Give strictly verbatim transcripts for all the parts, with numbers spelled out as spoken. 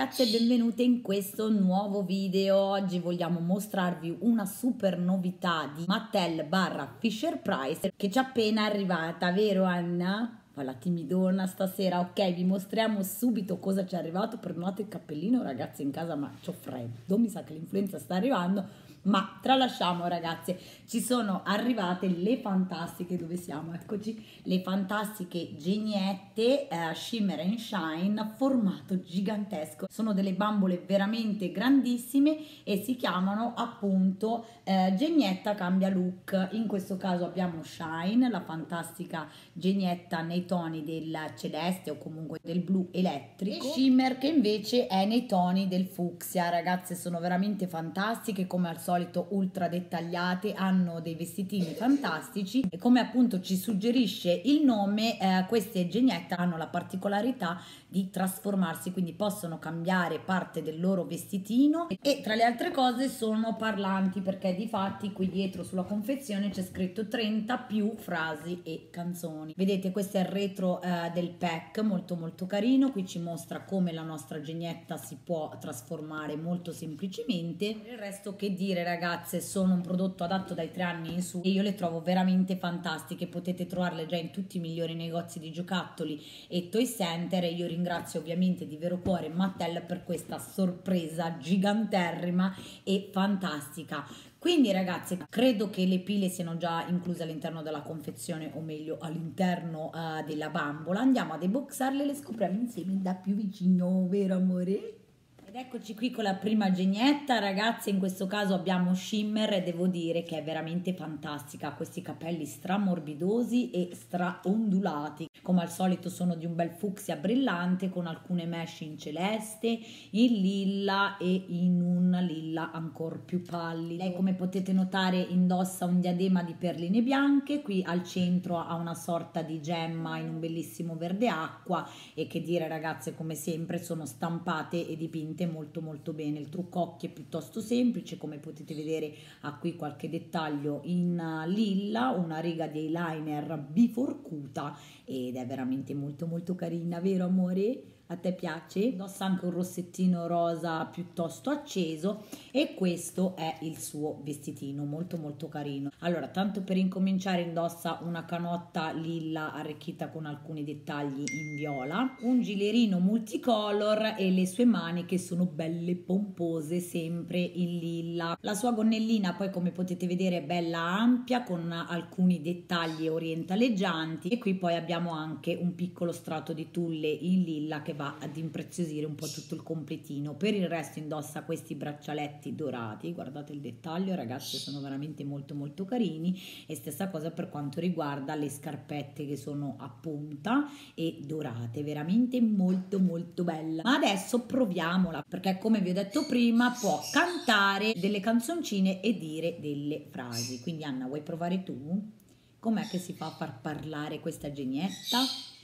ragazze e benvenute in questo nuovo video. Oggi vogliamo mostrarvi una super novità di Mattel barra Fisher Price che ci è appena arrivata, vero Anna? Fa la timidona stasera. Ok, vi mostriamo subito cosa ci è arrivato. Perdonate il cappellino ragazze in casa, ma c'ho freddo, mi sa che l'influenza sta arrivando. Ma tralasciamo ragazze, ci sono arrivate le fantastiche, dove siamo? Eccoci, le fantastiche geniette eh, Shimmer and Shine formato gigantesco. Sono delle bambole veramente grandissime e si chiamano appunto eh, Genietta cambia look. In questo caso abbiamo Shine, la fantastica genietta nei toni del celeste o comunque del blu elettrico, e Shimmer che invece è nei toni del fucsia. Ragazze, sono veramente fantastiche, come al solito ultra dettagliate, hanno dei vestitini fantastici e come appunto ci suggerisce il nome, eh, queste geniette hanno la particolarità di trasformarsi, quindi possono cambiare parte del loro vestitino e tra le altre cose sono parlanti, perché di fatti qui dietro sulla confezione c'è scritto trenta più frasi e canzoni. Vedete, questo è il retro eh, del pack, molto molto carino. Qui ci mostra come la nostra genietta si può trasformare molto semplicemente. Il resto che dire ragazze, sono un prodotto adatto dai tre anni in su e io le trovo veramente fantastiche. Potete trovarle già in tutti i migliori negozi di giocattoli e toy center, e io ringrazio ovviamente di vero cuore Mattel per questa sorpresa giganterrima e fantastica. Quindi ragazze, credo che le pile siano già incluse all'interno della confezione, o meglio all'interno uh, della bambola. Andiamo a deboxarle e le scopriamo insieme da più vicino, vero amore? Ed eccoci qui con la prima genietta, ragazze. In questo caso abbiamo Shimmer e devo dire che è veramente fantastica. Ha questi capelli stramorbidosi e straondulati. Come al solito sono di un bel fucsia brillante con alcune mesh in celeste, in lilla e in un lilla ancora più pallido. Lei, come potete notare, indossa un diadema di perline bianche. Qui al centro ha una sorta di gemma in un bellissimo verde acqua e che dire ragazze, come sempre sono stampate e dipinte molto molto bene. Il trucco occhi è piuttosto semplice, come potete vedere ha qui qualche dettaglio in lilla, una riga di eyeliner biforcuta ed è veramente molto molto carina, vero amore? A te piace? Indossa anche un rossettino rosa piuttosto acceso e questo è il suo vestitino, molto molto carino. Allora, tanto per incominciare, indossa una canotta lilla arricchita con alcuni dettagli in viola, un gilerino multicolor e le sue maniche sono belle pompose, sempre in lilla. La sua gonnellina poi, come potete vedere, è bella ampia con alcuni dettagli orientaleggianti e qui poi abbiamo anche un piccolo strato di tulle in lilla che va ad impreziosire un po' tutto il completino. Per il resto indossa questi braccialetti dorati, guardate il dettaglio ragazzi, sono veramente molto molto carini, e stessa cosa per quanto riguarda le scarpette che sono a punta e dorate, veramente molto molto bella. Ma adesso proviamola, perché come vi ho detto prima può cantare delle canzoncine e dire delle frasi. Quindi Anna, vuoi provare tu? Com'è che si fa a far parlare questa genietta?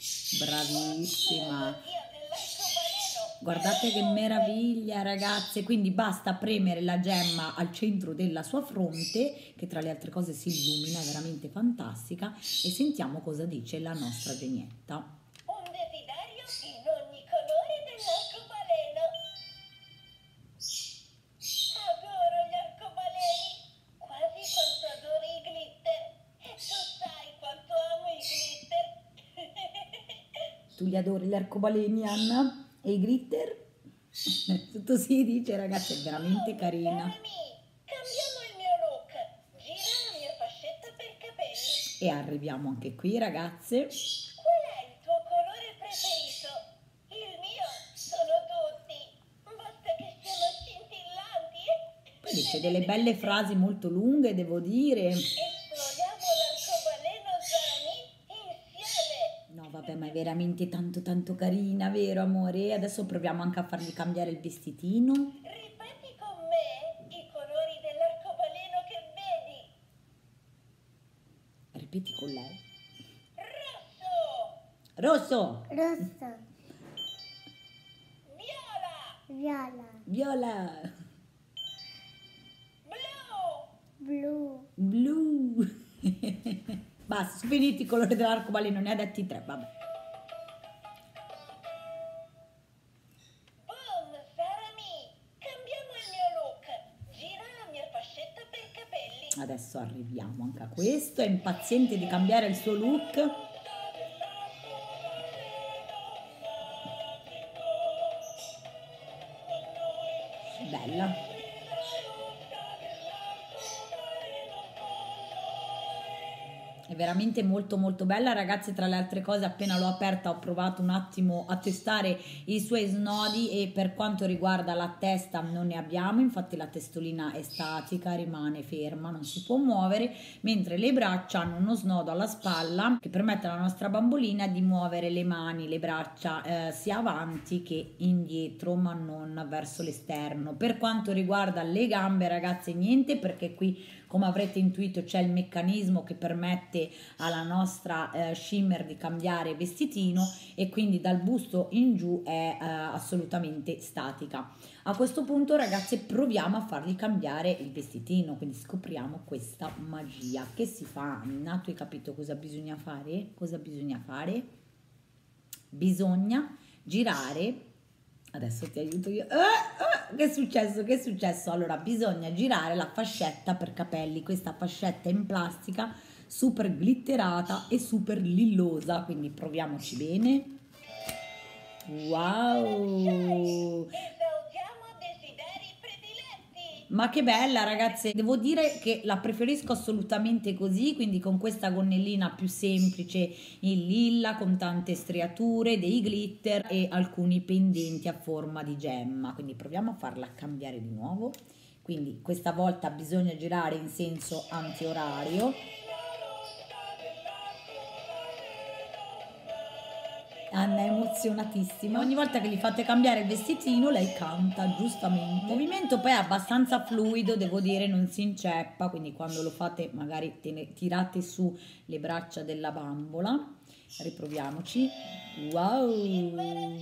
Bravissima! Guardate che meraviglia ragazze, quindi basta premere la gemma al centro della sua fronte che tra le altre cose si illumina, è veramente fantastica, e sentiamo cosa dice la nostra genietta. Un desiderio in ogni colore dell'arcobaleno. Adoro gli arcobaleni, quasi quanto adoro i glitter, e tu sai quanto amo i glitter. Tu li adori gli arcobaleni, Anna? E i glitter? Tutto si dice ragazzi, è veramente carina. Cambiamo il mio look, gira la mia fascetta per capelli. E arriviamo anche qui ragazze. Qual è il tuo colore preferito? Il mio sono tutti, basta che siano scintillanti. Poi dice delle belle frasi molto lunghe, devo dire. Vabbè, ma è veramente tanto tanto carina, vero amore? Adesso proviamo anche a fargli cambiare il vestitino. Ripeti con me i colori dell'arcobaleno che vedi. Ripeti con lei. Rosso. Rosso. Rosso. Viola. Viola. Viola. Blu. Blu. Blu. Basta, sono finiti i colori dell'arcobaleno, ne ha detti tre, vabbè. Adesso arriviamo anche a questo, è impaziente di cambiare il suo look. Bella. È veramente molto molto bella, ragazzi. Tra le altre cose, appena l'ho aperta ho provato un attimo a testare i suoi snodi e per quanto riguarda la testa non ne abbiamo, infatti la testolina è statica, rimane ferma, non si può muovere, mentre le braccia hanno uno snodo alla spalla che permette alla nostra bambolina di muovere le mani, le braccia eh, sia avanti che indietro, ma non verso l'esterno. Per quanto riguarda le gambe, ragazzi, niente, perché qui, come avrete intuito, c'è il meccanismo che permette alla nostra eh, shimmer di cambiare vestitino e quindi dal busto in giù è eh, assolutamente statica. A questo punto, ragazze, proviamo a fargli cambiare il vestitino, quindi scopriamo questa magia. Che si fa? Anna, tu hai capito cosa bisogna fare? Cosa bisogna fare? Bisogna girare. Adesso ti aiuto io. Ah, ah, che è successo? Che è successo? Allora, bisogna girare la fascetta per capelli. Questa fascetta in plastica super glitterata e super lillosa. Quindi proviamoci bene. Wow! Ma che bella, ragazze, devo dire che la preferisco assolutamente così, quindi con questa gonnellina più semplice in lilla, con tante striature, dei glitter e alcuni pendenti a forma di gemma. Quindi proviamo a farla cambiare di nuovo. Quindi questa volta bisogna girare in senso antiorario. Anna è emozionatissima. Ogni volta che gli fate cambiare il vestitino lei canta, giustamente. Il movimento poi è abbastanza fluido, devo dire, non si inceppa, quindi quando lo fate magari te tirate su le braccia della bambola. Riproviamoci. Wow!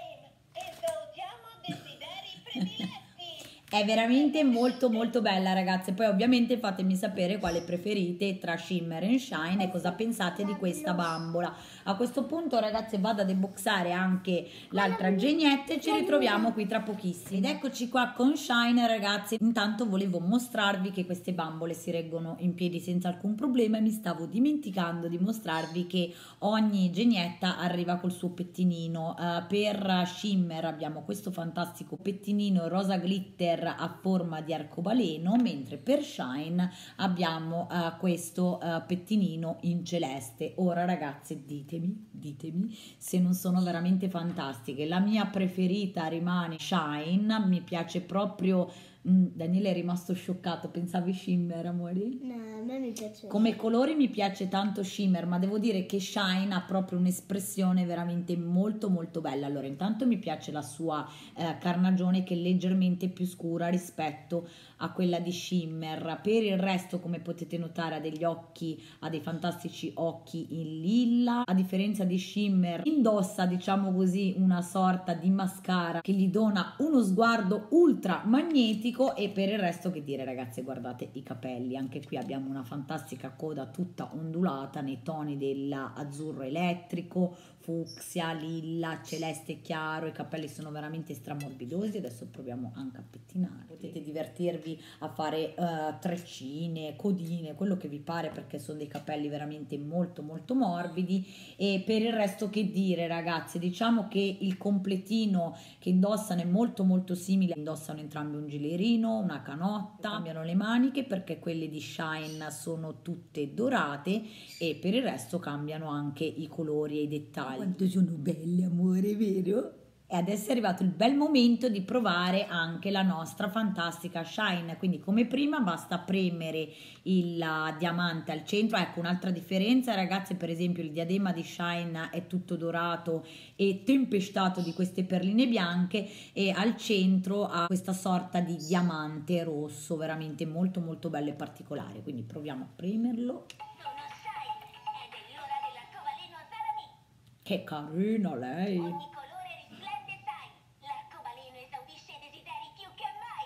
È veramente molto molto bella, ragazze. Poi ovviamente fatemi sapere quale preferite tra Shimmer and Shine e cosa pensate di questa bambola. A questo punto, ragazze, vado ad unboxare anche l'altra gegnetta e ci ritroviamo qui tra pochissimo. Ed eccoci qua con Shine, ragazzi. Intanto volevo mostrarvi che queste bambole si reggono in piedi senza alcun problema e mi stavo dimenticando di mostrarvi che ogni gegnetta arriva col suo pettinino. Uh, per Shimmer abbiamo questo fantastico pettinino rosa glitter a forma di arcobaleno, mentre per Shine abbiamo uh, questo uh, pettinino in celeste. Ora, ragazze, ditemi, ditemi se non sono veramente fantastiche. La mia preferita rimane Shine, mi piace proprio. Mm, Daniele è rimasto scioccato, pensavi Shimmer, amore? No, a me mi piace. Come colori mi piace tanto Shimmer, ma devo dire che Shine ha proprio un'espressione veramente molto molto bella. Allora, intanto mi piace la sua eh, carnagione che è leggermente più scura rispetto a quella di Shimmer. Per il resto, come potete notare, ha degli occhi, ha dei fantastici occhi in lilla. A differenza di Shimmer, indossa, diciamo così, una sorta di mascara che gli dona uno sguardo ultra magnetico. E per il resto che dire, ragazze, guardate i capelli, anche qui abbiamo una fantastica coda tutta ondulata nei toni dell'azzurro elettrico, fucsia, lilla, celeste chiaro. I capelli sono veramente stramorbidosi. Adesso proviamo anche a pettinare. Potete divertirvi a fare uh, treccine, codine, quello che vi pare, perché sono dei capelli veramente molto molto morbidi. E per il resto che dire, ragazze, diciamo che il completino che indossano è molto molto simile. Indossano entrambi un gilet, una canotta, cambiano le maniche perché quelle di Shine sono tutte dorate e per il resto cambiano anche i colori e i dettagli. Quanto sono belle, amore, vero? E adesso è arrivato il bel momento di provare anche la nostra fantastica Shine. Quindi come prima basta premere il uh, diamante al centro. Ecco, un'altra differenza, ragazze, per esempio il diadema di Shine è tutto dorato e tempestato di queste perline bianche e al centro ha questa sorta di diamante rosso, veramente molto molto bello e particolare. Quindi proviamo a premerlo. Sono Shine ed è l'ora dell'arcobaleno Zarami. Che carina lei! Ogni colore risplende, sai. L'arcobaleno esaudisce i desideri più che mai.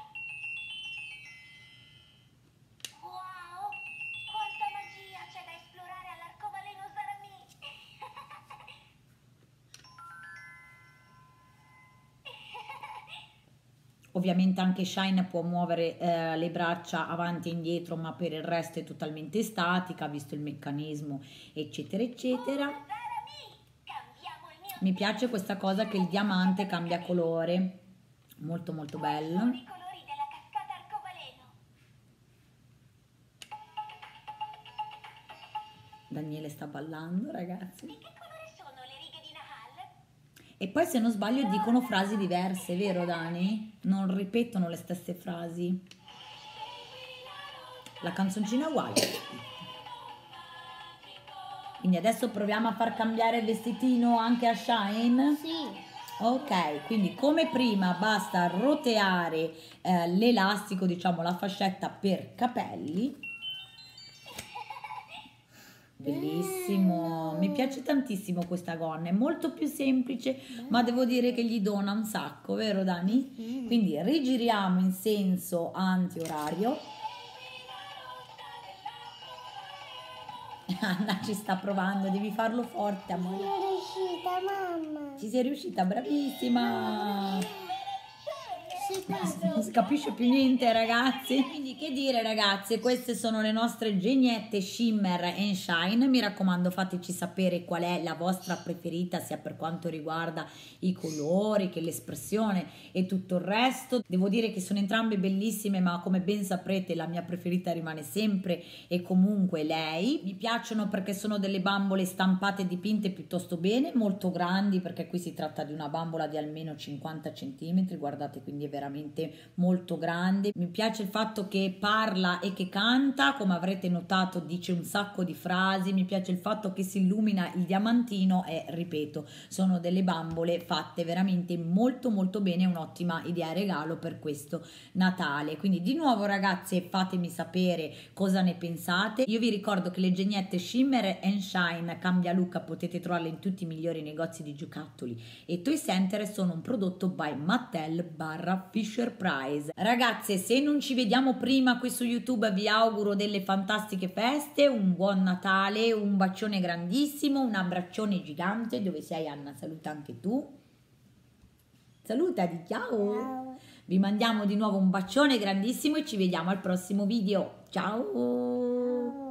Wow! Quanta magia c'è da esplorare all'arcobaleno Zarami. Ovviamente anche Shine può muovere eh, le braccia avanti e indietro, ma per il resto è totalmente statica, visto il meccanismo, eccetera, eccetera. Mi piace questa cosa che il diamante cambia colore, molto molto bello. Daniele sta ballando, ragazzi. Di che colore sono le righe di Nahal? E poi se non sbaglio dicono frasi diverse, vero Dani? Non ripetono le stesse frasi. La canzoncina è uguale. Quindi adesso proviamo a far cambiare il vestitino anche a Shine? Sì. Ok, quindi come prima basta roteare eh, l'elastico, diciamo la fascetta per capelli. Bellissimo, mi piace tantissimo questa gonna, è molto più semplice, ma devo dire che gli dona un sacco, vero Dani? Quindi rigiriamo in senso antiorario. Anna ci sta provando, devi farlo forte, amore. Sono riuscita, mamma. Ci sei riuscita, bravissima. Sì, Non si capisce più niente, ragazzi. Quindi che dire, ragazze, queste sono le nostre geniette Shimmer and Shine. Mi raccomando, fateci sapere qual è la vostra preferita, sia per quanto riguarda i colori che l'espressione e tutto il resto. Devo dire che sono entrambe bellissime, ma come ben saprete la mia preferita rimane sempre e comunque lei. Mi piacciono perché sono delle bambole stampate e dipinte piuttosto bene, molto grandi, perché qui si tratta di una bambola di almeno cinquanta centimetri, guardate, quindi è veramente molto grande. Mi piace il fatto che parla e che canta, come avrete notato dice un sacco di frasi. Mi piace il fatto che si illumina il diamantino e ripeto, sono delle bambole fatte veramente molto molto bene, un'ottima idea regalo per questo Natale. Quindi di nuovo, ragazze, fatemi sapere cosa ne pensate. Io vi ricordo che le geniette Shimmer and Shine Cambia Look potete trovarle in tutti i migliori negozi di giocattoli e toy center, sono un prodotto by Mattel barra Fisher Price. Ragazze, se non ci vediamo prima qui su YouTube, vi auguro delle fantastiche feste, un buon Natale, un bacione grandissimo, un abbraccione gigante. Dove sei, Anna? Saluta anche tu. Salutati, ciao. Ciao. Vi mandiamo di nuovo un bacione grandissimo e ci vediamo al prossimo video. Ciao.